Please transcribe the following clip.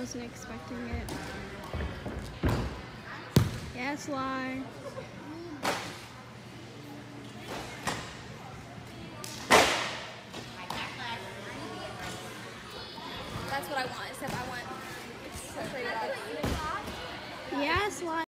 wasn't expecting it. Yes, lie. That's what I want, except I want